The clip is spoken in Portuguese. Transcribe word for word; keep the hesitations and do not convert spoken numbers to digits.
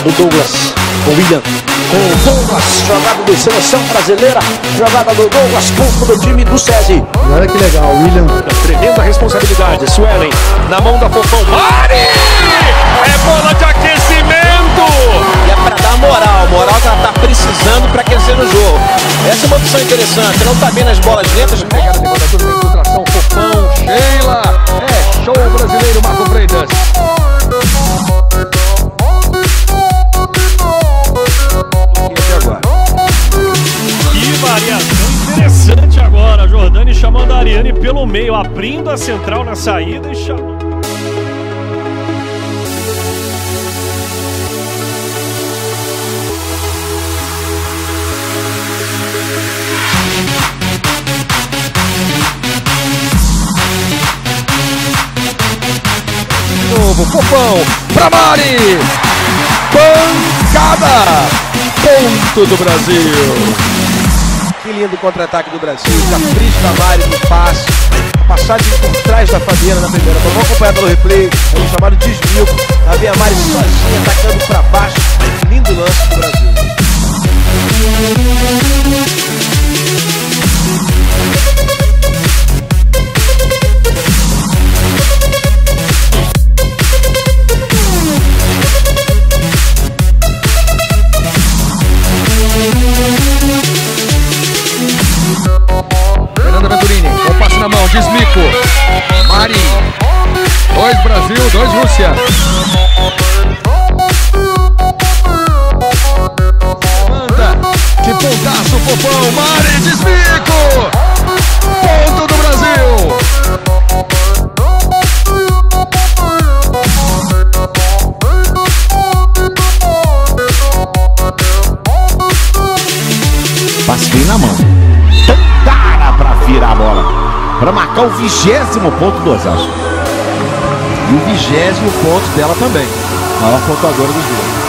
do Douglas, o William. Com o Douglas, jogada de seleção brasileira, jogada do Douglas, campo do time do SESI. Olha que legal, o William. Tremenda responsabilidade, Suelen, na mão da Fofão. Mari! É bola de aquecimento! E é pra dar moral, moral que ela tá precisando pra aquecer no jogo. Essa é uma opção interessante, não tá bem nas bolas lentas. Pegada de bola toda na infiltração, Fofão, Sheila, é show brasileiro, Marco Freitas. Variação interessante agora, Jordani chamando a Ariane pelo meio, abrindo a central na saída e chamando. De novo, Fofão, pra Mari! Pancada! Ponto do Brasil! Que lindo contra-ataque do Brasil, capricho da Mari no passe, a passagem por trás da Fabiana na primeira bola. Vamos acompanhar pelo replay, é um chamado desvio. Lá vem a Mari sozinha, atacando para baixo. Lindo lance do Brasil. Desmico, Mari, dois Brasil, dois Rússia. Manda, que pontaço, Fofão, Mari, Desmico, ponto do Brasil. Passe bem na mão, tentara pra virar a bola. Para marcar o vigésimo ponto do Osasco. E o vigésimo ponto dela também. Maior pontuadora dos dois.